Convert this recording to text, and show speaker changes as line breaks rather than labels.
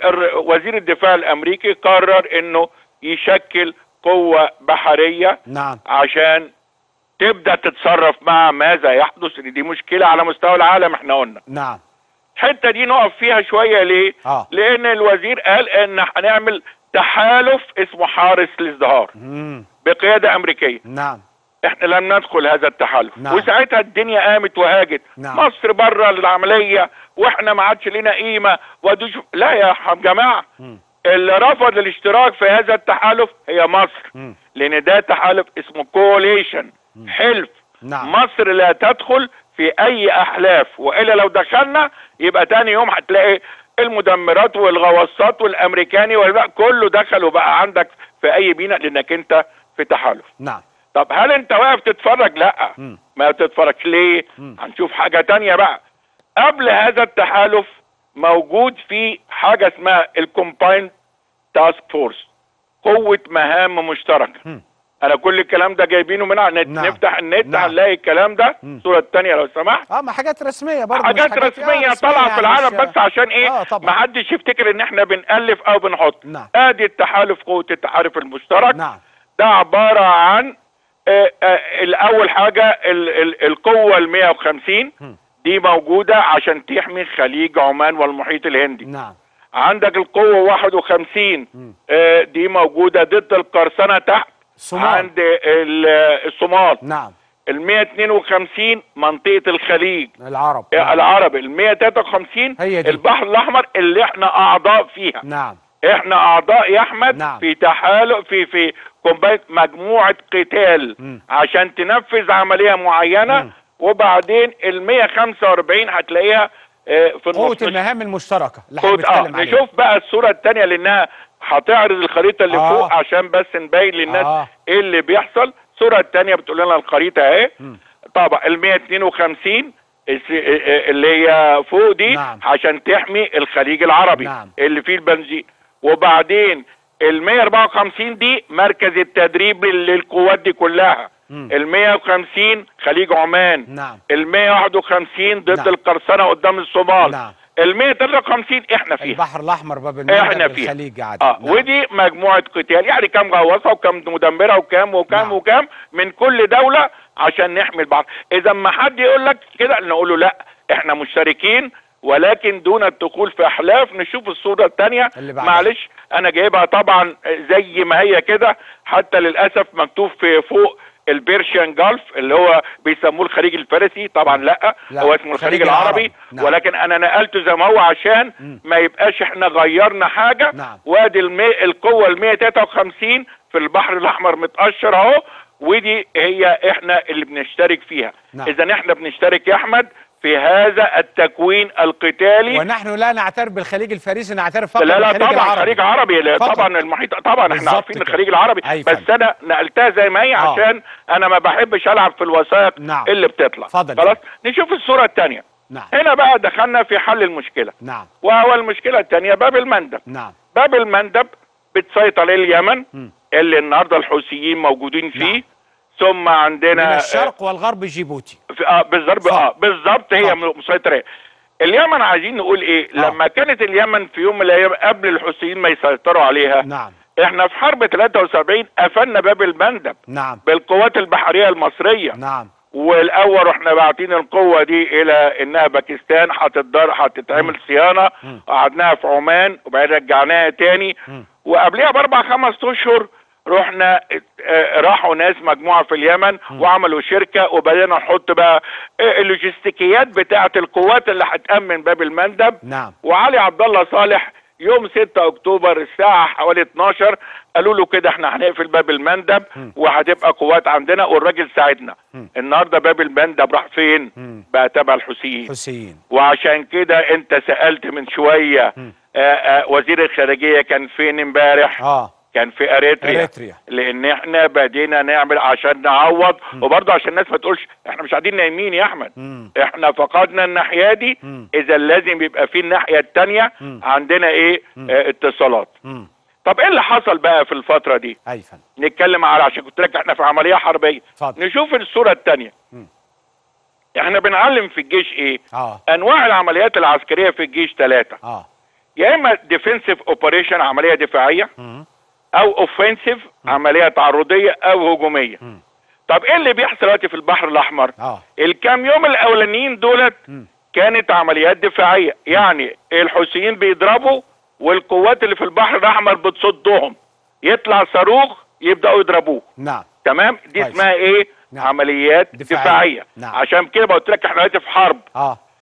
وزير الدفاع الامريكي قرر انه يشكل قوة بحرية
نعم
عشان تبدأ تتصرف مع ماذا يحدث. دي مشكلة على مستوى العالم احنا قلنا.
نعم.
الحتة دي نقف فيها شوية ليه؟ لان الوزير قال ان هنعمل تحالف اسمه حارس الازدهار بقيادة امريكية.
نعم.
احنا لم ندخل هذا التحالف.
نعم.
وساعتها الدنيا قامت وهاجت.
نعم.
مصر بره العملية واحنا ما عادش لنا قيمة لا يا جماعة، اللي رفض الاشتراك في هذا التحالف هي مصر. لان ده تحالف اسمه كوليشن، حلف.
نعم.
مصر لا تدخل في اي احلاف، والا لو دخلنا يبقى تاني يوم هتلاقي المدمرات والغواصات والامريكاني كله دخل وبقى عندك في اي بيئة لانك انت في تحالف.
نعم.
طب هل انت واقف تتفرج؟ لا، ما تتفرجش ليه؟ هنشوف حاجة تانية بقى. قبل هذا التحالف موجود في حاجة اسمها الكومبايند تاسك فورس، قوة مهام مشتركة. انا كل الكلام ده جايبينه من على النت.
نعم.
نفتح النت
نعم.
هنلاقي الكلام ده. الصورة التانية لو سمحت.
ما حاجات رسمية برضه،
حاجات رسمية طالعة في العالم
يعني
بس عشان ايه؟ ما حدش يفتكر ان احنا بنألف او بنحط.
نعم.
ادي التحالف، قوة التحالف المشترك.
نعم.
ده عبارة عن الاول حاجة القوة ال150 دي موجودة عشان تحمي خليج عمان والمحيط الهندي.
نعم.
عندك القوة 51 دي موجودة ضد القرصنة تحت عند الصومال.
نعم.
ال152 منطقة الخليج
العربي.
ال153 البحر الأحمر اللي احنا أعضاء فيها.
نعم.
احنا أعضاء يا أحمد.
نعم.
في تحالف في كومبايت مجموعة قتال عشان تنفذ عملية معينة. وبعدين ال145 هتلاقيها في النص
قوة المهام المشتركة اللي احنا بنتكلم عليها.
نشوف بقى الصورة الثانية لأنها هتعرض الخريطة اللي فوق عشان بس نبين للناس ايه اللي بيحصل. الصورة الثانية بتقول لنا الخريطة اهي. طبعا ال152 اللي هي فوق دي.
نعم.
عشان تحمي الخليج العربي.
نعم.
اللي فيه البنزين. وبعدين ال154 دي مركز التدريب للقوات دي كلها. ال150 خليج عمان.
نعم.
ال151 ضد
نعم.
القرصنة قدام الصومال.
نعم.
ال153 احنا فيها.
البحر الاحمر باب المندب
احنا فيها.
الخليج عادي.
نعم. ودي مجموعة قتال، يعني كام غواصة وكام مدمرة وكام
نعم.
وكام من كل دولة عشان نحمي البحر. اذا ما حد يقول لك كده نقول له لا، احنا مشتركين ولكن دون الدخول في احلاف. نشوف الصورة الثانية. معلش انا جايبها طبعا زي ما هي كده، حتى للاسف مكتوب في فوق البيرشيان جولف اللي هو بيسموه الخليج الفارسي. طبعا لا هو اسمه الخليج العربي.
نعم.
ولكن انا نقلته زي ما هو عشان ما يبقاش احنا غيرنا حاجة.
نعم.
وادي القوة ال153 في البحر الاحمر متقشر اهو، ودي هي احنا اللي بنشترك فيها.
نعم.
اذا احنا بنشترك يا احمد في هذا التكوين القتالي.
ونحن لا نعترف بالخليج الفارسي، نعترف فقط
لا
بالخليج
طبعا
العربي.
خليج عربي طبعا المحيط طبعا احنا عارفين الخليج العربي. بس انا نقلتها زي ما هي عشان انا ما بحبش العب في الوثائق.
نعم.
اللي بتطلع.
خلاص
نشوف الصورة الثانية.
نعم.
هنا بقى دخلنا في حل المشكلة.
نعم.
وهو المشكلة الثانية باب المندب.
نعم.
باب المندب بتسيطر اليمن اللي النهارده الحوثيين موجودين فيه. نعم. ثم عندنا
من الشرق والغرب جيبوتي.
بالظبط هي مسيطرة. اليمن عايزين نقول ايه؟ لما كانت اليمن في يوم من الايام قبل الحوثيين ما يسيطروا عليها.
نعم.
احنا في حرب 73 قفلنا باب المندب.
نعم.
بالقوات البحرية المصرية.
نعم.
والاول رحنا باعتين القوة دي الى انها باكستان هتتعمل صيانة. قعدناها في عمان وبعدين رجعناها تاني. وقبلها ب4-5 اشهر رحنا راحوا ناس مجموعة في اليمن وعملوا شركة وبدأنا نحط بقى اللوجستيكيات بتاعة القوات اللي هتأمن باب المندب.
نعم.
وعلي عبد الله صالح يوم 6 اكتوبر الساعة حوالي 12 قالوا له كده احنا هنقفل باب المندب وهتبقى قوات عندنا، والراجل ساعدنا. النهارده باب المندب راح فين؟ بقى تبع الحوثيين. وعشان كده انت سألت من شوية وزير الخارجية كان فين امبارح؟ كان في اريتريا. لان احنا بدينا نعمل عشان نعوض. وبرضه عشان الناس ما تقولش احنا مش قاعدين نايمين يا احمد. احنا فقدنا الناحيه دي. اذا لازم يبقى في الناحيه الثانيه عندنا ايه؟ اتصالات. طب ايه اللي حصل بقى في الفتره دي؟ نتكلم على عشان قلت لك احنا في عمليه حربيه. نشوف الصوره الثانيه. احنا بنعلم في الجيش ايه؟ انواع العمليات العسكريه في الجيش 3. يا اما ديفنسيف اوبريشن عمليه دفاعيه، او اوفنسيف عمليه تعرضيه او هجوميه. طب ايه اللي بيحصل دلوقتي في البحر الاحمر؟ الكام يوم الاولانيين دولت كانت عمليات دفاعيه، يعني الحوثيين بيضربوا والقوات اللي في البحر الاحمر بتصدهم، يطلع صاروخ يبداوا يضربوه.
نعم
تمام، دي اسمها ايه؟ عمليات دفاعيه.
نعم.
عشان كده قلت لك احنا دلوقتي في حرب.